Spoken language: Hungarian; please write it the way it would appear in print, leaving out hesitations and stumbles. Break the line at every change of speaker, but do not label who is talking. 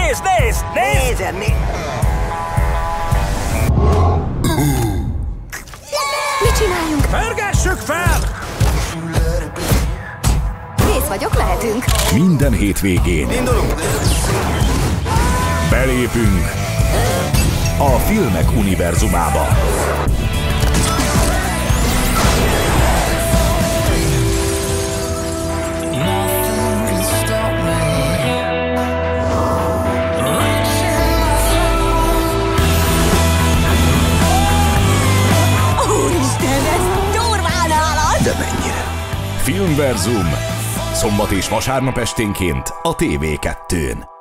Nézd, nézd, nézd!
Nézem,
Mit csináljunk?
Pörgessük fel!
Kész vagyok, lehetünk.
Minden hétvégén
indulunk!
belépünk a filmek univerzumába.
Úristen, ez durván állat!
De mennyire?
Filmverzum. Szombat és vasárnap esténként a TV2-n.